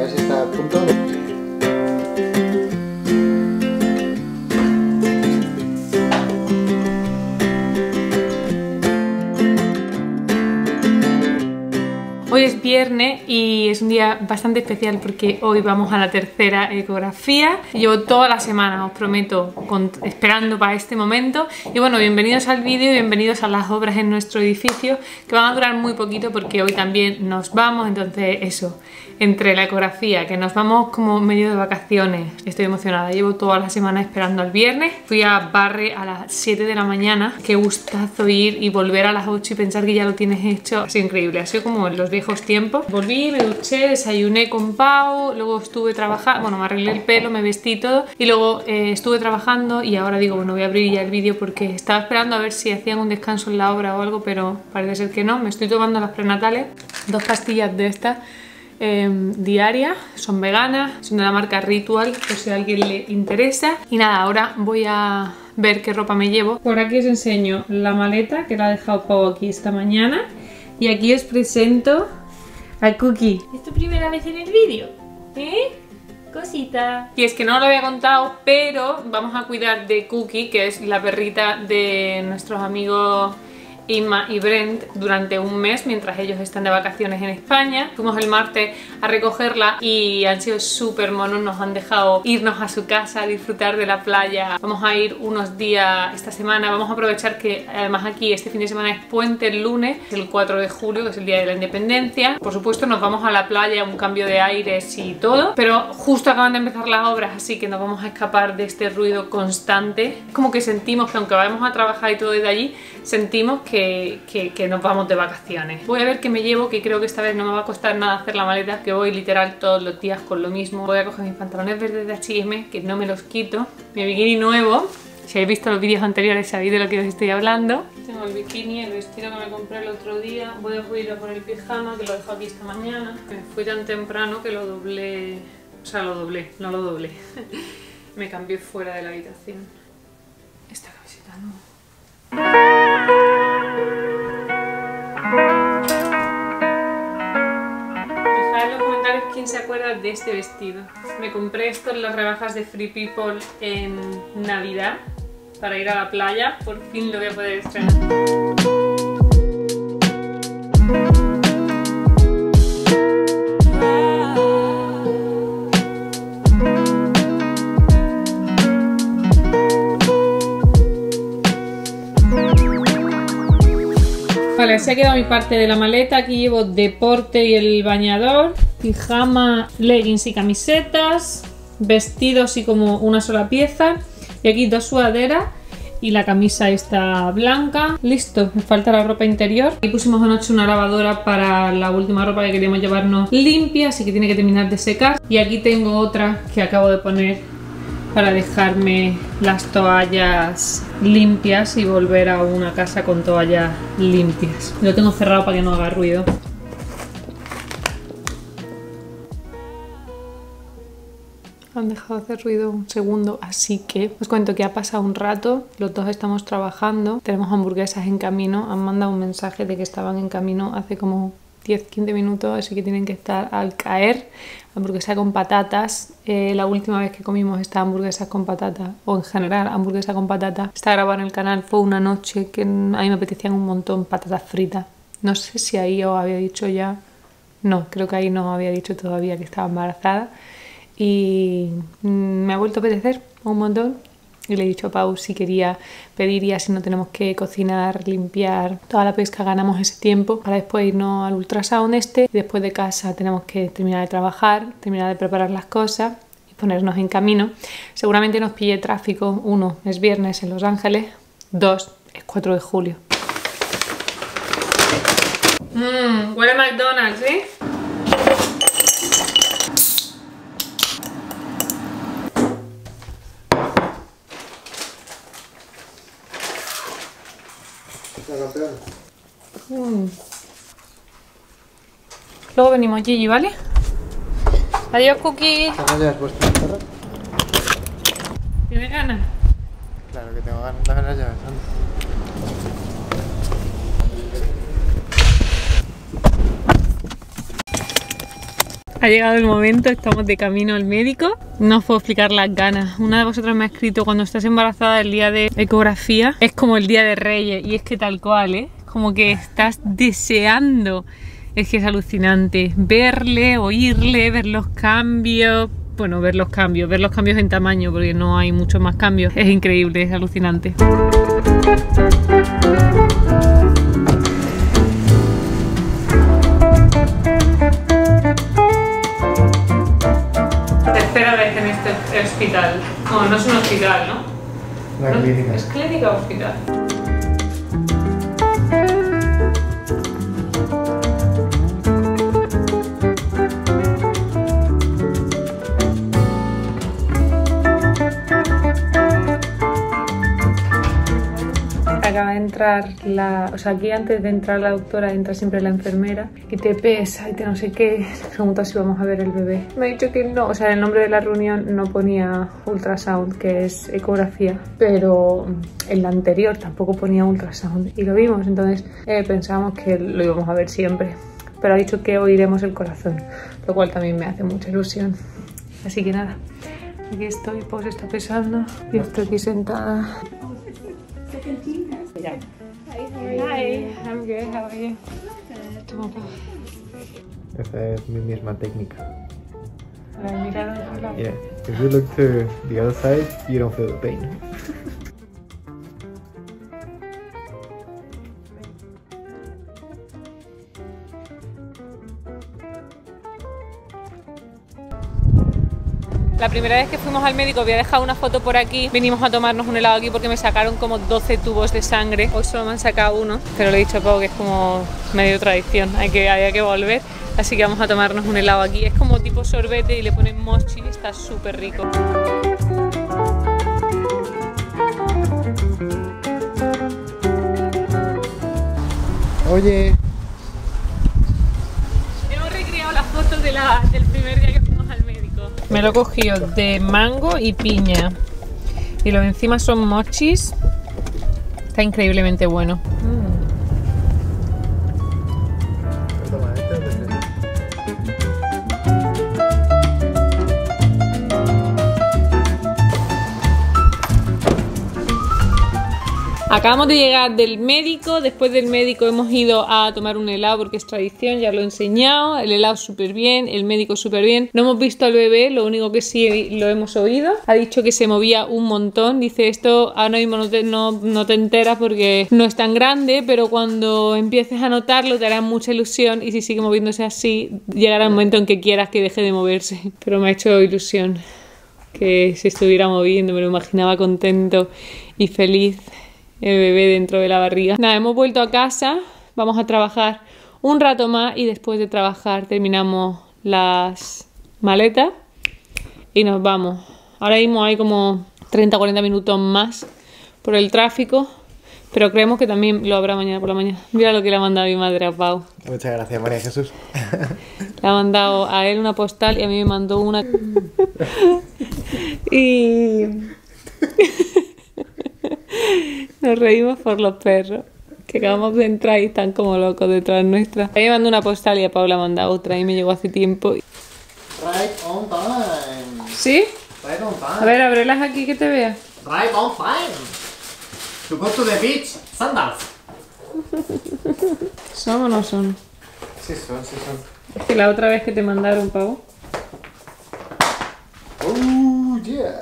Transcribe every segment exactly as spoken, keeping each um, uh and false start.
ver si está a punto. Hoy es viernes y es un día bastante especial porque hoy vamos a la tercera ecografía. Llevo toda la semana, os prometo, con, esperando para este momento. Y bueno, bienvenidos al vídeo y bienvenidos a las obras en nuestro edificio, que van a durar muy poquito porque hoy también nos vamos. Entonces eso, entre la ecografía, que nos vamos como medio de vacaciones, estoy emocionada. Llevo toda la semana esperando al viernes. Fui a Barre a las siete de la mañana. Qué gustazo ir y volver a las ocho y pensar que ya lo tienes hecho. Ha sido increíble, ha sido como en los viejos tiempos. Volví, me duché, desayuné con Pau, luego estuve trabajando, bueno, me arreglé el pelo, me vestí y todo, y luego eh, estuve trabajando y ahora digo, bueno, voy a abrir ya el vídeo porque estaba esperando a ver si hacían un descanso en la obra o algo, pero parece ser que no. Me estoy tomando las prenatales, dos pastillas de estas eh, diarias, son veganas, son de la marca Ritual, por si a alguien le interesa. Y nada, ahora voy a ver qué ropa me llevo. Por aquí os enseño la maleta que la ha dejado Pau aquí esta mañana, y aquí os presento a Cookie. ¿Es tu primera vez en el vídeo? ¿Eh? Cosita. Y es que no lo había contado, pero vamos a cuidar de Cookie, que es la perrita de nuestros amigos Inma y Brent, durante un mes mientras ellos están de vacaciones en España. Fuimos el martes a recogerla y han sido súper monos, nos han dejado irnos a su casa, a disfrutar de la playa. Vamos a ir unos días esta semana, vamos a aprovechar que además aquí este fin de semana es puente el lunes, el cuatro de julio, que es el día de la independencia. Por supuesto nos vamos a la playa, un cambio de aires y todo, pero justo acaban de empezar las obras, así que nos vamos a escapar de este ruido constante. Como que sentimos que aunque vayamos a trabajar y todo desde allí, sentimos que Que, que, que nos vamos de vacaciones. Voy a ver qué me llevo, que creo que esta vez no me va a costar nada hacer la maleta, que voy literal todos los días con lo mismo. Voy a coger mis pantalones verdes de H y M, que no me los quito, mi bikini nuevo. Si habéis visto los vídeos anteriores sabéis de lo que os estoy hablando. Tengo el bikini, el vestido que me compré el otro día. Voy a ir a por el pijama, que lo dejo aquí esta mañana. Me fui tan temprano que lo doblé, o sea, lo doblé, no lo doblé. Me cambié fuera de la habitación. Esta camiseta no. Dejad en los comentarios quién se acuerda de este vestido. Me compré esto en las rebajas de Free People en Navidad para ir a la playa. Por fin lo voy a poder estrenar. Vale, así ha quedado mi parte de la maleta. Aquí llevo deporte y el bañador, pijama, leggings y camisetas, vestido así como una sola pieza, y aquí dos sudaderas y la camisa esta blanca. Listo, me falta la ropa interior. Y pusimos anoche una lavadora para la última ropa que queríamos llevarnos limpia, así que tiene que terminar de secar. Y aquí tengo otra que acabo de poner para dejarme las toallas limpias y volver a una casa con toallas limpias. Lo tengo cerrado para que no haga ruido. Han dejado de hacer ruido un segundo, así que os cuento que ha pasado un rato, los dos estamos trabajando, tenemos hamburguesas en camino, han mandado un mensaje de que estaban en camino hace como diez a quince minutos, así que tienen que estar al caer. Hamburguesa con patatas. Eh, la última vez que comimos esta hamburguesa con patatas, o en general hamburguesa con patatas, está grabada en el canal, fue una noche que a mí me apetecían un montón patatas fritas. No sé si ahí os había dicho ya, no, creo que ahí no os había dicho todavía que estaba embarazada, y me ha vuelto a apetecer un montón. Y le he dicho a Pau si quería pedir, y así no tenemos que cocinar, limpiar toda la pesca, ganamos ese tiempo para después irnos al ultrasound este. Y después de casa tenemos que terminar de trabajar, terminar de preparar las cosas y ponernos en camino. Seguramente nos pille tráfico. Uno, es viernes en Los Ángeles. Dos, es cuatro de julio. Mmm, huele a McDonald's, ¿eh? Mm. Luego venimos, Gigi, ¿vale? Adiós, Cookie. ¿No llevas puesto la perra? ¿Tienes ganas? Claro que tengo ganas, dame las llaves, anda. Ha llegado el momento, estamos de camino al médico. No os puedo explicar las ganas. Una de vosotras me ha escrito: cuando estás embarazada el día de ecografía es como el día de Reyes. Y es que tal cual, ¿eh? Como que estás deseando. Es que es alucinante verle, oírle, ver los cambios. Bueno, ver los cambios, ver los cambios en tamaño, porque no hay muchos más cambios. Es increíble, es alucinante. Tercera vez en este hospital. No, no es un hospital, ¿no? La ¿No? clínica. ¿Es clínica o hospital? Acaba de entrar la... O sea, aquí antes de entrar la doctora entra siempre la enfermera y te pesa y te no sé qué. Te pregunta si vamos a ver el bebé. Me ha dicho que no. O sea, en el nombre de la reunión no ponía ultrasound, que es ecografía. Pero en la anterior tampoco ponía ultrasound. Y lo vimos, entonces eh, pensábamos que lo íbamos a ver siempre. Pero ha dicho que oiremos el corazón, lo cual también me hace mucha ilusión. Así que nada, aquí estoy, Pau se está pesando y estoy aquí sentada. Hi, I'm good, how are you? Toma, Pau. Esta es mi misma técnica. A ver, mira al otro lado. Yeah. If you look to the other side, you don't feel the pain. La primera vez que fuimos al médico, voy a dejar una foto por aquí. Vinimos a tomarnos un helado aquí porque me sacaron como doce tubos de sangre. Hoy solo me han sacado uno, pero le he dicho a Pau que es como medio tradición, hay que, hay que volver. Así que vamos a tomarnos un helado aquí. Es como tipo sorbete y le ponen mochi, está súper rico. Oye. Hemos recreado las fotos de la, del primer día que fuimos al médico. Me lo he cogido de mango y piña. Y lo de encima son mochis. Está increíblemente bueno. Mm. Toma, este es de frente. Acabamos de llegar del médico. Después del médico hemos ido a tomar un helado porque es tradición, ya lo he enseñado. El helado súper bien, el médico súper bien. No hemos visto al bebé, lo único que sí lo hemos oído. Ha dicho que se movía un montón. Dice: esto ahora mismo no te, no, no te enteras porque no es tan grande, pero cuando empieces a notarlo te hará mucha ilusión, y si sigue moviéndose así llegará el momento en que quieras que deje de moverse. Pero me ha hecho ilusión que se estuviera moviendo, me lo imaginaba contento y feliz. El bebé dentro de la barriga. Nada, hemos vuelto a casa, vamos a trabajar un rato más y después de trabajar terminamos las maletas y nos vamos. Ahora mismo hay como treinta a cuarenta minutos más por el tráfico, pero creemos que también lo habrá mañana por la mañana. Mira lo que le ha mandado mi madre a Pau. Muchas gracias, María Jesús. Le ha mandado a él una postal y a mí me mandó una. Y... nos reímos por los perros, que acabamos de entrar y están como locos detrás nuestra. A mí me mandó una postal y a Paula manda otra y me llegó hace tiempo. Right on time. ¿Sí? Right on time. A ver, ábrelas aquí que te vea. Right on time. To go to the beach. Sandals. ¿Son o no son? Sí son, sí son. Es que la otra vez que te mandaron, Pau. Oh, yeah.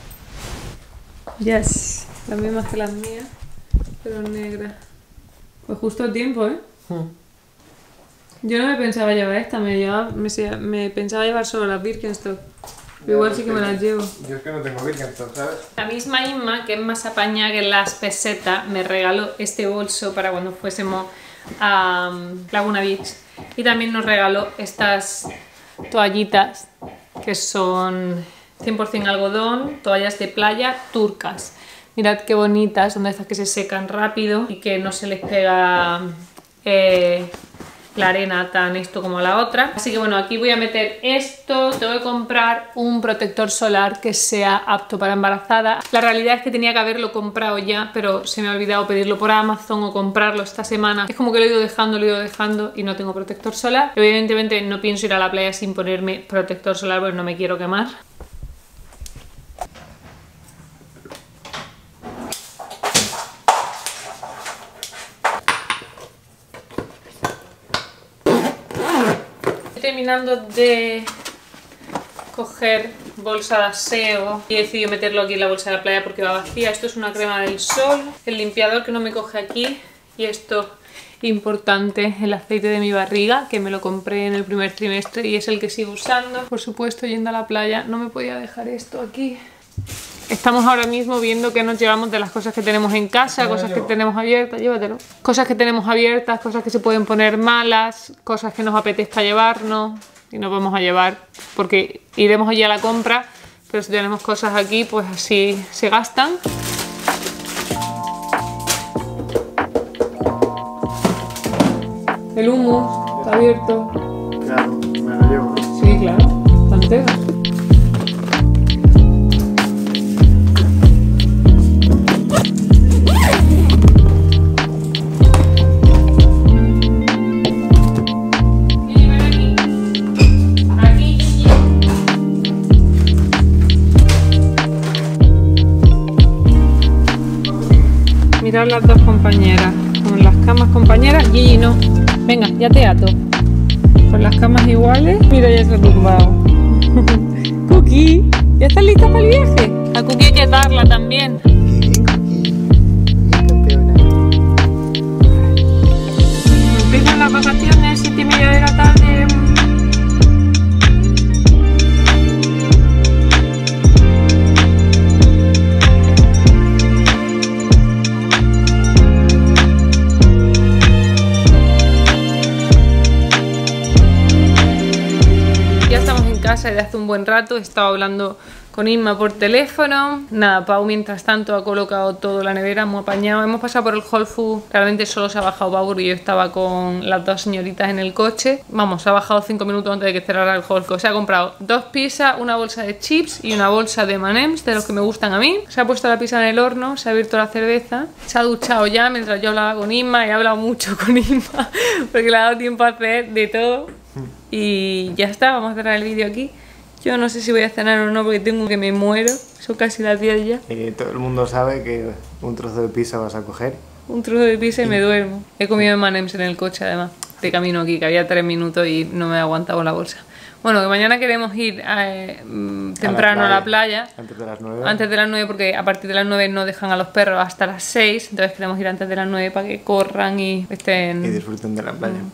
Yes. Las mismas que las mías, pero negras. Pues justo a tiempo, ¿eh? Hmm. Yo no me pensaba llevar esta, me, llevaba, me, me pensaba llevar solo las Birkenstock. Pero igual sí que me las llevo. Yo es que no tengo Birkenstock, ¿sabes? La misma Inma, que es más apañada que las pesetas, me regaló este bolso para cuando fuésemos a um, Laguna Beach. Y también nos regaló estas toallitas que son cien por cien algodón, toallas de playa turcas. Mirad qué bonitas, son de estas que se secan rápido y que no se les pega eh, la arena tan esto como la otra. Así que bueno, aquí voy a meter esto. Tengo que comprar un protector solar que sea apto para embarazada. La realidad es que tenía que haberlo comprado ya, pero se me ha olvidado pedirlo por Amazon o comprarlo esta semana. Es como que lo he ido dejando, lo he ido dejando y no tengo protector solar. Evidentemente no pienso ir a la playa sin ponerme protector solar porque no me quiero quemar. Terminando de coger bolsa de aseo y he decidido meterlo aquí en la bolsa de la playa porque va vacía. Esto es una crema del sol, el limpiador que no me coge aquí y esto importante, el aceite de mi barriga que me lo compré en el primer trimestre y es el que sigo usando. Por supuesto, yendo a la playa no me podía dejar esto aquí. Estamos ahora mismo viendo qué nos llevamos de las cosas que tenemos en casa, cosas que tenemos abiertas, llévatelo. Cosas que tenemos abiertas, cosas que se pueden poner malas, cosas que nos apetezca llevarnos y nos vamos a llevar porque iremos allí a la compra, pero si tenemos cosas aquí pues así se gastan. El hummus está abierto. Claro, me lo llevo. Sí, claro, está entero. Mirad las dos compañeras, con las camas compañeras, Gigi no. Venga, ya te ato. Con las camas iguales, mira ya se ha tumbado. Cookie, ¿ya estás lista para el viaje? A Cookie hay que darla también. Empiezan las vacaciones, siete y media de la tarde. Desde hace un buen rato he estado hablando con Inma por teléfono. Nada, Pau mientras tanto ha colocado todo en la nevera, muy apañado. Hemos pasado por el Whole Foods, realmente solo se ha bajado Pau porque yo estaba con las dos señoritas en el coche. Vamos, se ha bajado cinco minutos antes de que cerrara el Whole Foods. Se ha comprado dos pizzas, una bolsa de chips y una bolsa de M and M's, de los que me gustan a mí. Se ha puesto la pizza en el horno, se ha abierto la cerveza, se ha duchado ya mientras yo hablaba con Inma. He hablado mucho con Inma porque le ha dado tiempo a hacer de todo. Y ya está, vamos a cerrar el vídeo aquí. Yo no sé si voy a cenar o no porque tengo que me muero. Son casi las diez ya. Eh, todo el mundo sabe que un trozo de pizza vas a coger. Un trozo de pizza y me duermo. He comido M and M's en el coche además, de camino aquí, que había tres minutos y no me he aguantado la bolsa. Bueno, que mañana queremos ir eh, temprano a la, playa, a la playa. Antes de las nueve. Antes de las nueve porque a partir de las nueve no dejan a los perros hasta las seis. Entonces queremos ir antes de las nueve para que corran y estén... Y disfruten de la playa. Mm.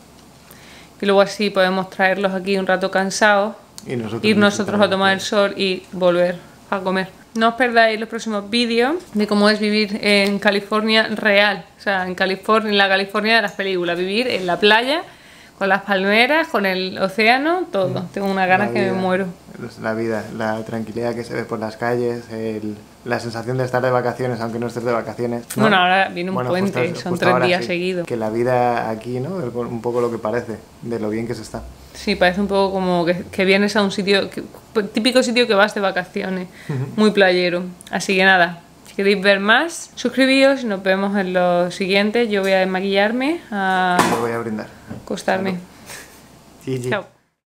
Y luego así podemos traerlos aquí un rato cansados, y nosotros ir nosotros a tomar el sol y volver a comer. No os perdáis los próximos vídeos de cómo es vivir en California real. O sea, en California, en la California de las películas. Vivir en la playa, con las palmeras, con el océano, todo. Mm. Tengo una ganas que me muero. La vida, la tranquilidad que se ve por las calles, el, la sensación de estar de vacaciones, aunque no estés de vacaciones, ¿no? Bueno, ahora viene un bueno, puente, justo, son justo tres días sí, seguidos. Que la vida aquí, ¿no? Es un poco lo que parece, de lo bien que se está. Sí, parece un poco como que, que vienes a un sitio, que, típico sitio que vas de vacaciones, muy playero. Así que nada, si queréis ver más, suscribíos y nos vemos en los siguientes. Yo voy a desmaquillarme, a... Me voy a brindar. Acostarme. Sí, sí. Chao.